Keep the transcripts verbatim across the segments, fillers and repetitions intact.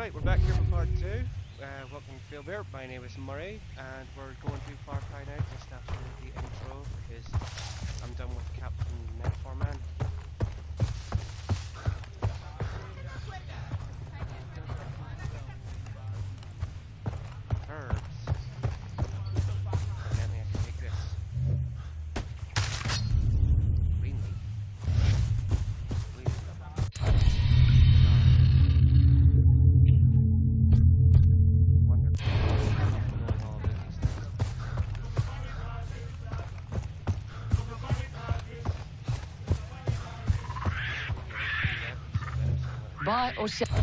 Right, we're back here for part two. Uh, welcome to Field Bear. My name is Murray, and we're going to Far Cry now just after the intro because I'm done with Captain Net Foreman. Birds. Evidently I can take this. Green leaf. Buy or sell.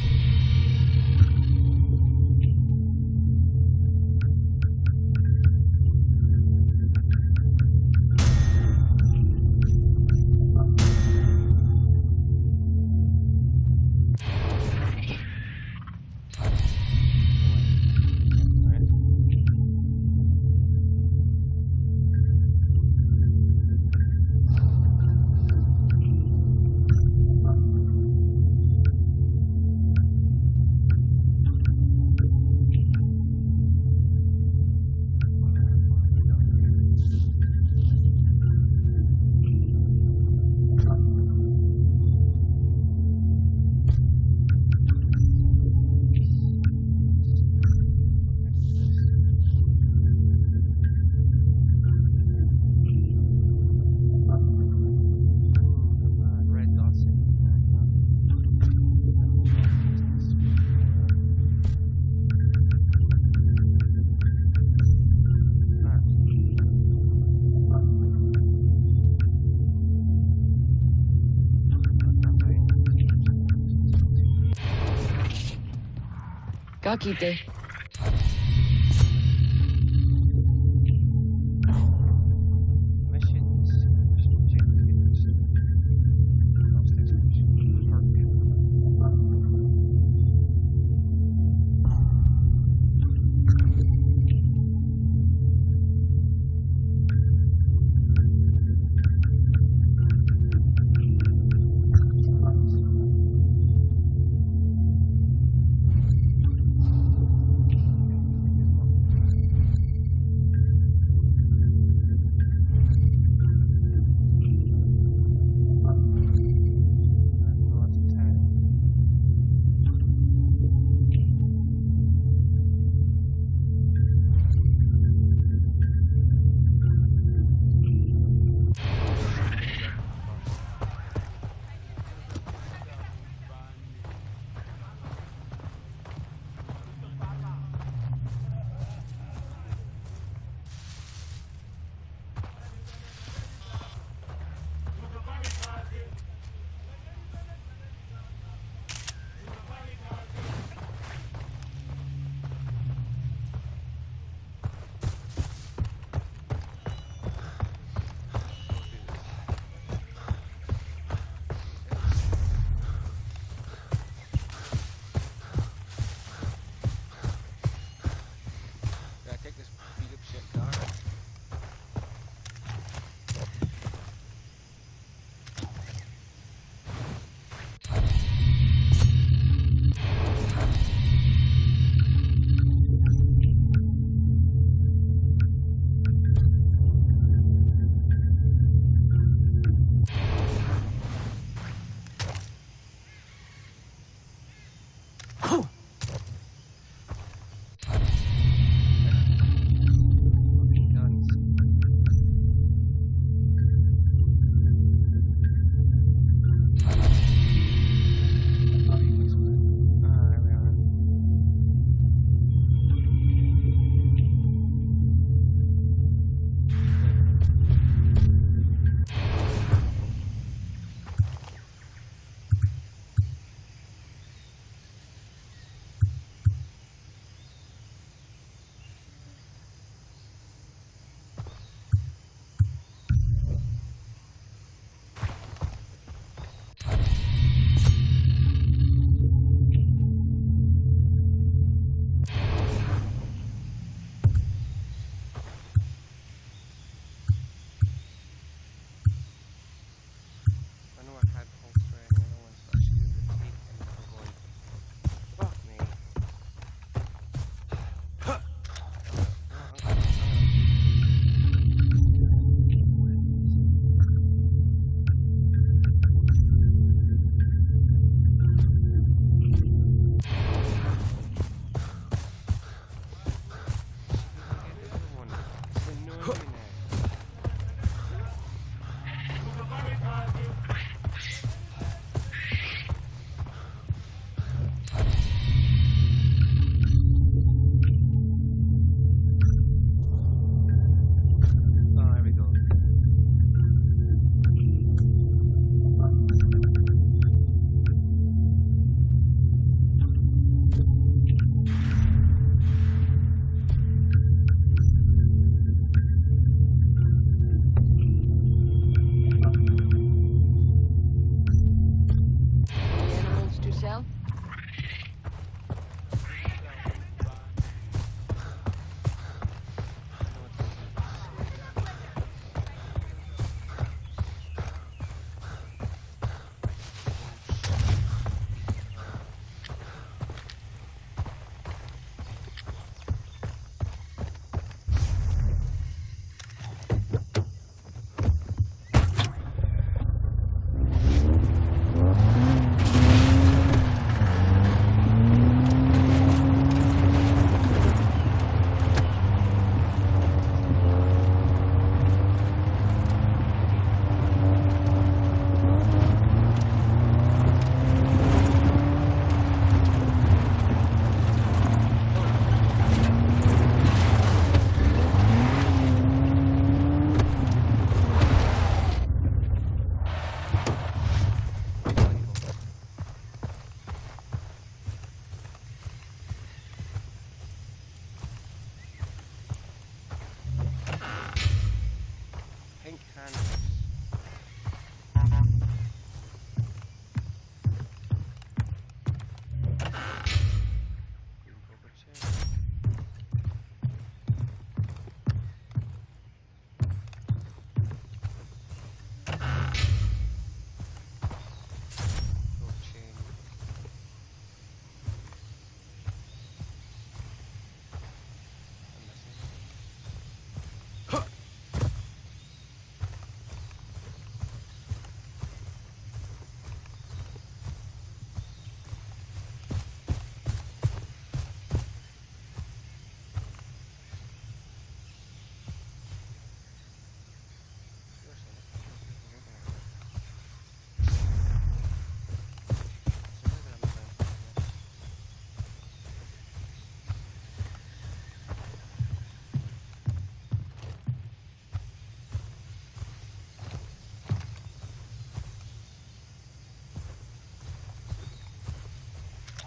Kakite. Missions. Objectives. Lost expedition. Perk.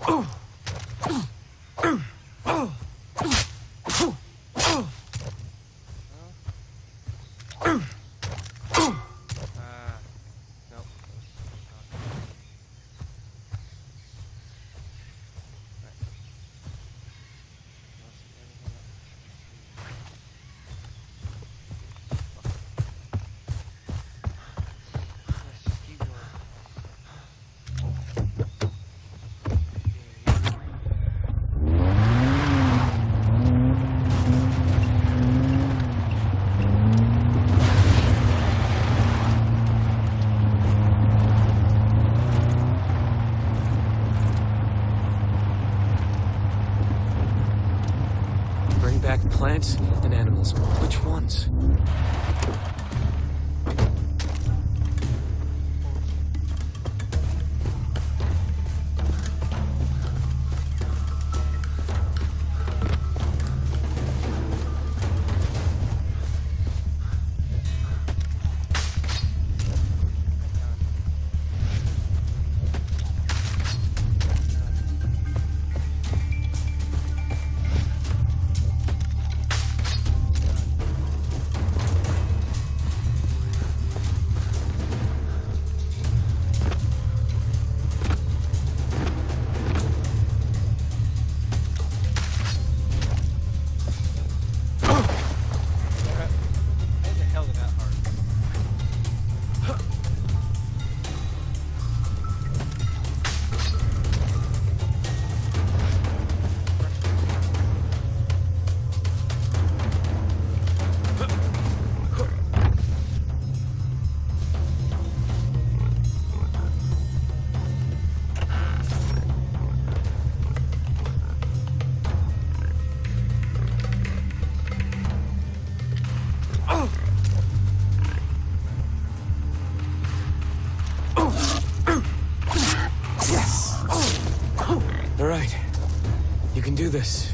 Plants and animals. Which ones? All right, you can do this.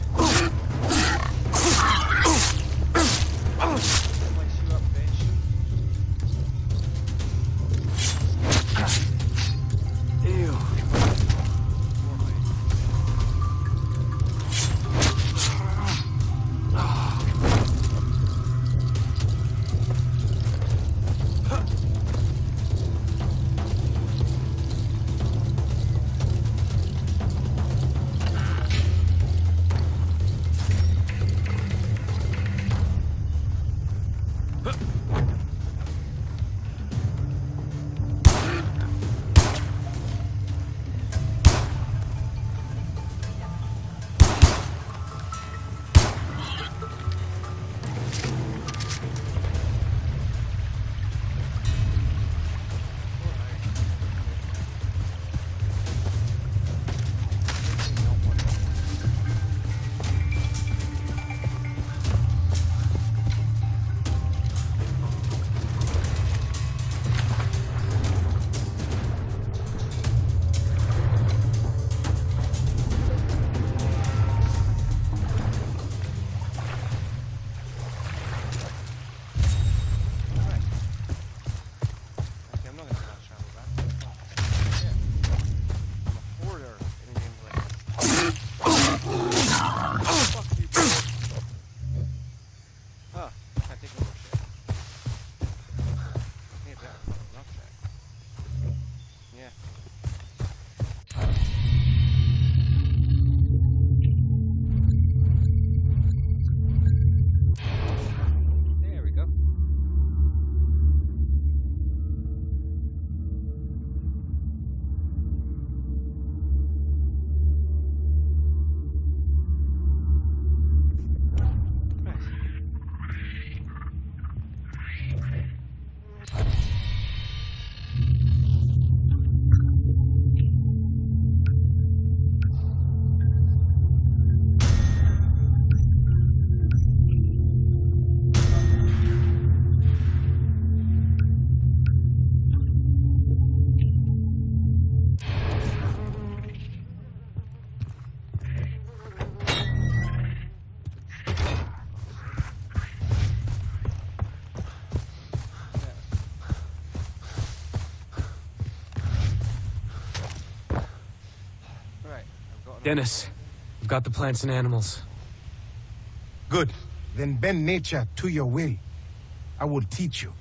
Dennis, we've got the plants and animals. Good. Then bend nature to your will. I will teach you.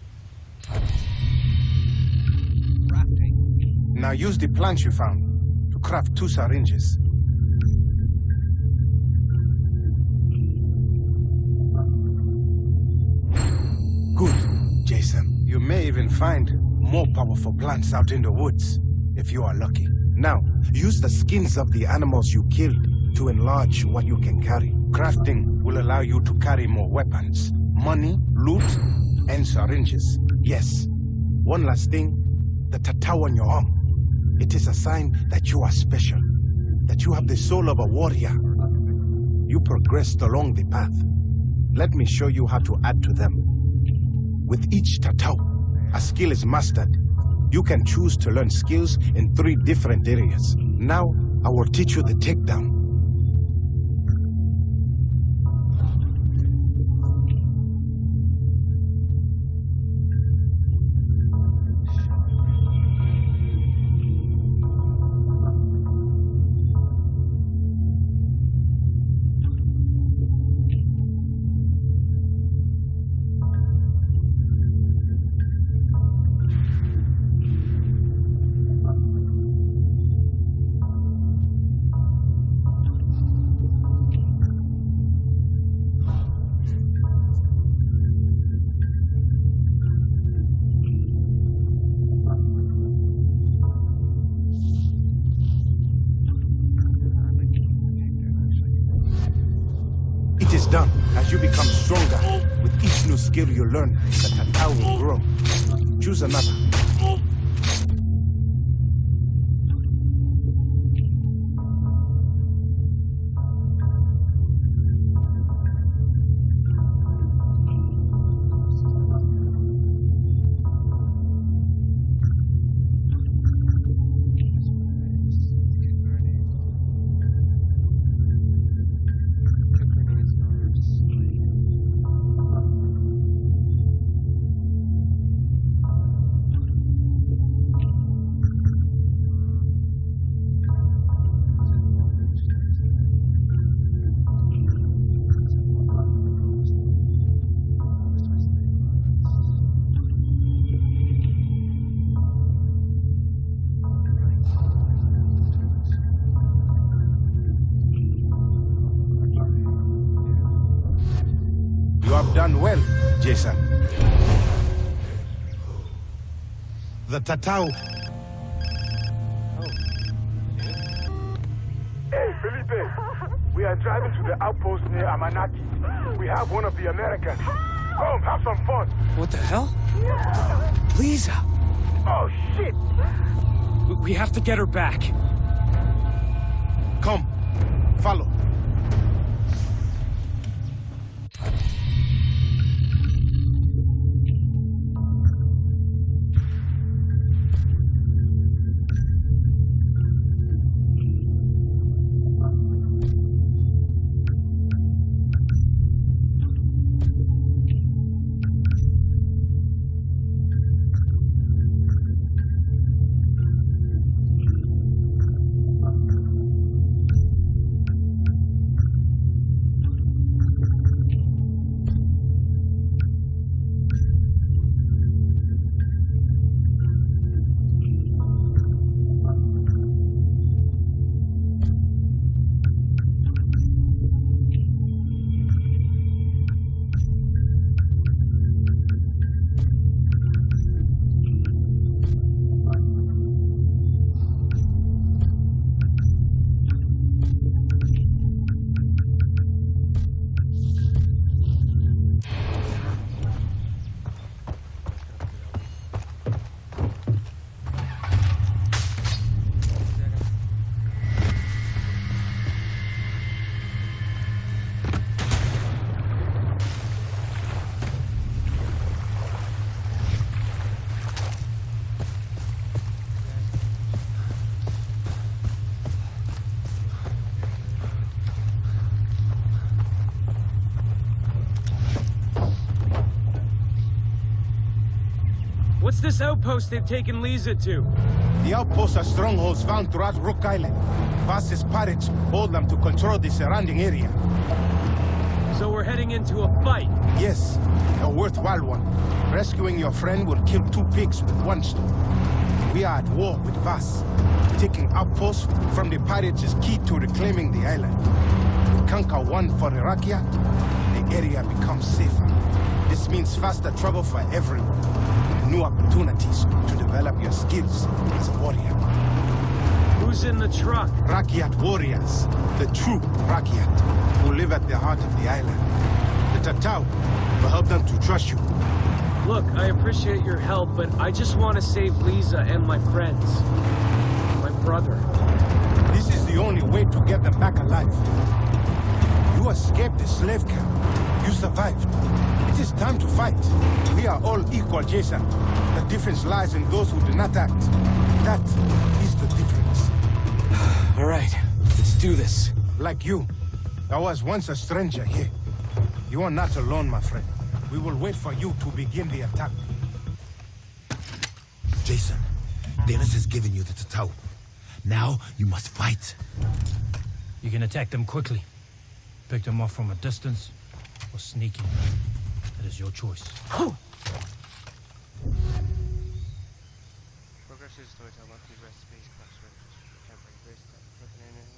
Crafting. Now use the plants you found to craft two syringes. Good, Jason. You may even find more powerful plants out in the woods, if you are lucky. Now, use the skins of the animals you killed to enlarge what you can carry. Crafting will allow you to carry more weapons, money, loot, and syringes. Yes. One last thing, the tattoo on your arm. It is a sign that you are special, that you have the soul of a warrior. You progressed along the path. Let me show you how to add to them. With each tattoo, a skill is mastered. You can choose to learn skills in three different areas. Now, I will teach you the takedown. It is done. As you become stronger, with each new skill you learn, the tattoo will grow. Choose another. You have done well, Jason. The tattoo. Hey, Felipe. We are driving to the outpost near Amanaki. We have one of the Americans. Come, have some fun. What the hell? Lisa! Oh, shit! We- We have to get her back. Come, follow. What's this outpost they've taken Lisa to? The outposts are strongholds found throughout Rook Island. Vas's pirates hold them to control the surrounding area. So we're heading into a fight. Yes, a worthwhile one. Rescuing your friend will kill two pigs with one stone. We are at war with Vas. Taking outposts from the pirates is key to reclaiming the island. We conquer one for Irakia, the area becomes safer. This means faster travel for everyone. New opportunities to develop your skills as a warrior. Who's in the truck? Rakyat warriors, the true Rakyat, who live at the heart of the island. The Tatau will help them to trust you. Look, I appreciate your help, but I just want to save Lisa and my friends. My brother. This is the only way to get them back alive. You escaped the slave camp. You survived. It is time to fight. We are all equal, Jason. The difference lies in those who do not act. That is the difference. All right, let's do this. Like you, I was once a stranger here. You are not alone, my friend. We will wait for you to begin the attack. Jason, Dennis has given you the Tatau. Now, you must fight. You can attack them quickly. Pick them off from a distance, or sneak in. That is your choice. Progress is to unlock the rest space class switches. Temporary base looking in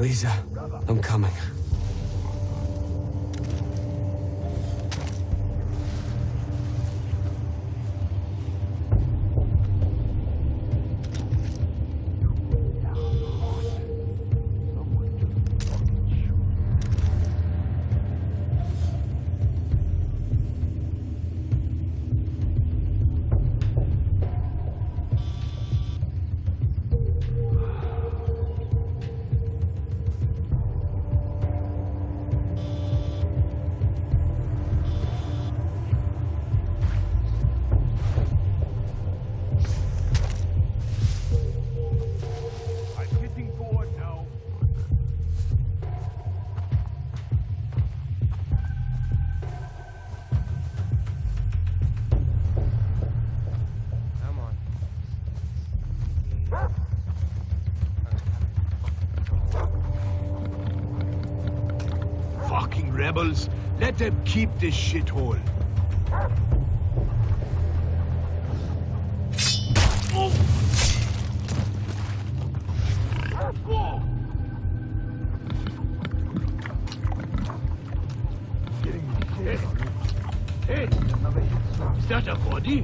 Lisa, I'm coming. Fucking rebels! Let them keep this shithole! Oh. Oh. Hey. Hey! Is that a body?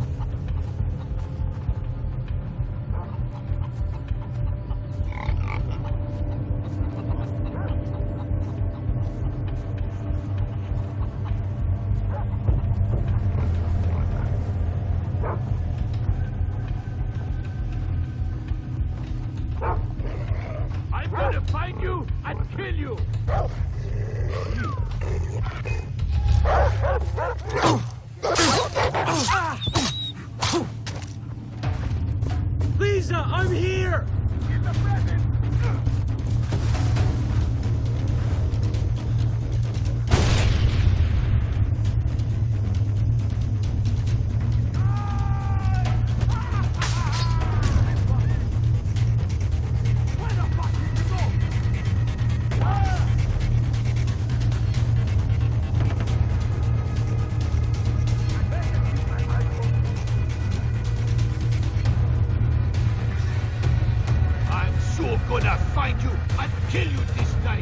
I'm gonna find you and kill you! Lisa, I'm here! Gonna find you and kill you this time!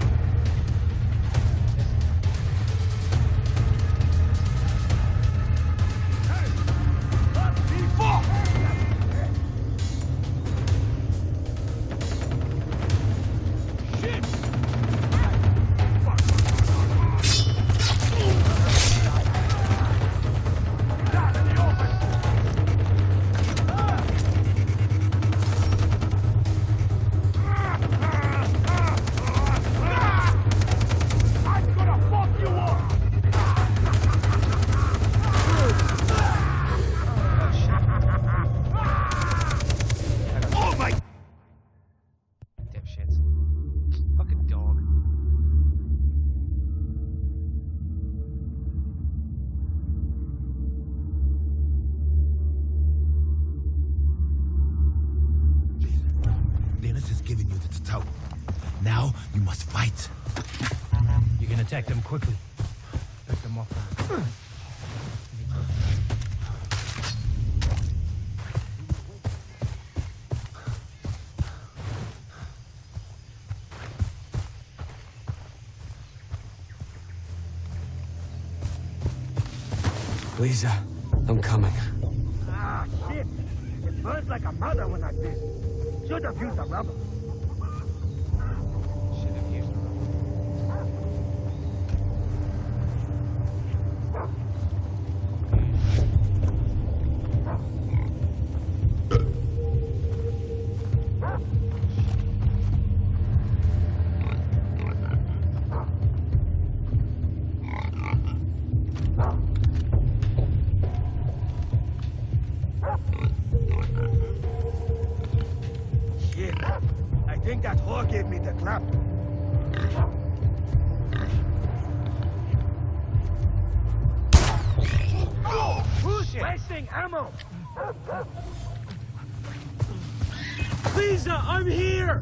Has given you the Tau. Now you must fight. You can attack them quickly. Pick them off. Lisa, I'm coming. Ah, shit! It burns like a mother when I did. Should have used a rubber. Should have used a I think that whore gave me the clap. Oh, who's wasting ammo? Lisa, I'm here!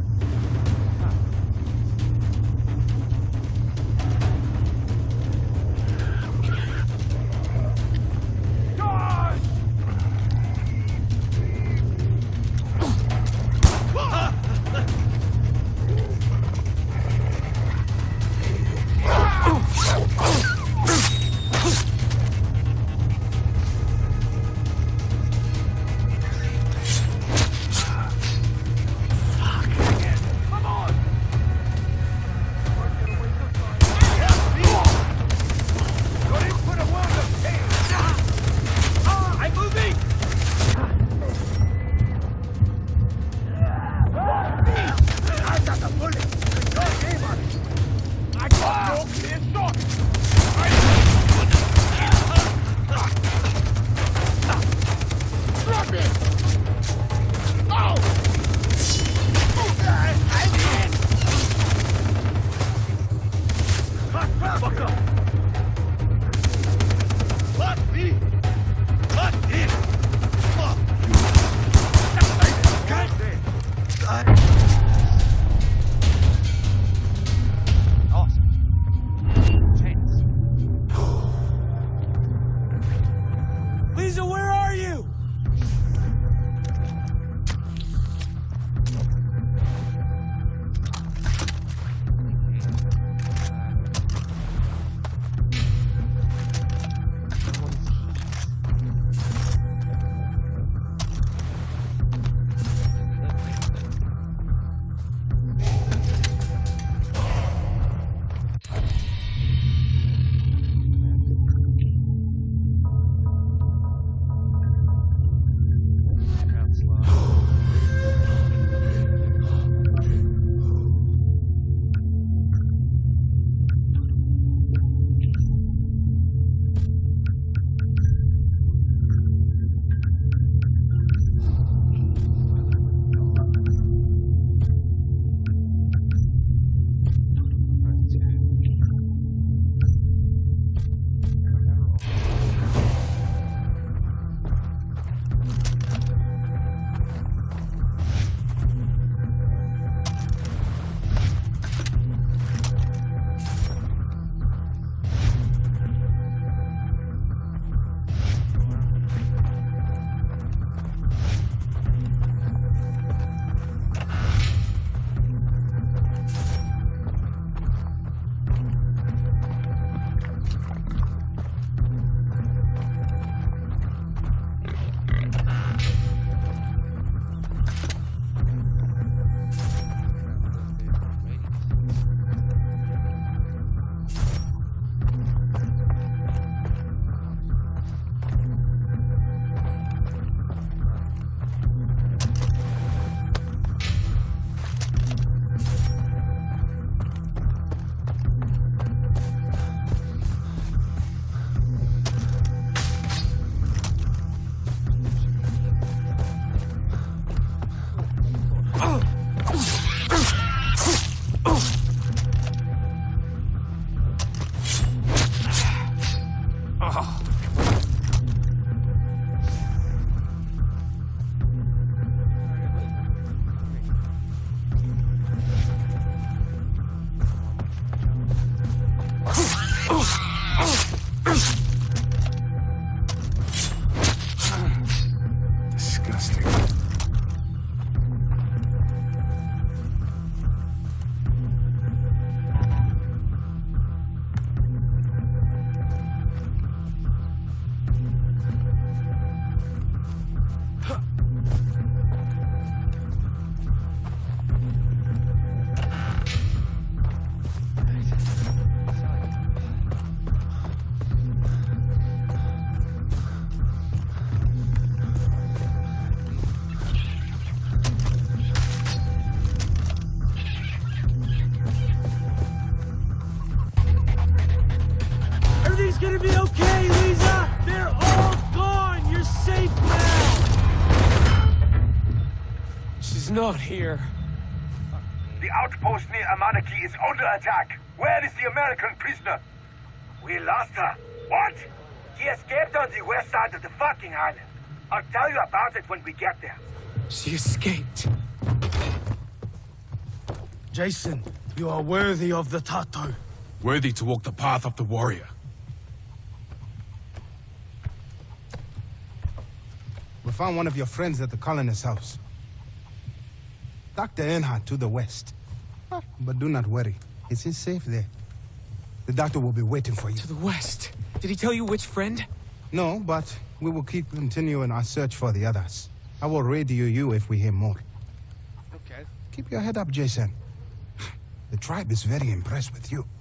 Fuck up! Let me! Let in! Fuck! God damn! Awesome. Thanks. Lisa, where are you? Disgusting. Everything's gonna be okay, Lisa! They're all gone! You're safe now! She's not here. The outpost near Amanaki is under attack. Where is the American prisoner? We lost her. What? She escaped on the west side of the fucking island. I'll tell you about it when we get there. She escaped. Jason, you are worthy of the Tato. Worthy to walk the path of the warrior. We found one of your friends at the colonist's house. Doctor Earnhardt to the west. Ah, but do not worry. It is safe there. The doctor will be waiting for you. To the west? Did he tell you which friend? No, but we will keep continuing our search for the others. I will radio you if we hear more. Okay. Keep your head up, Jason. The tribe is very impressed with you.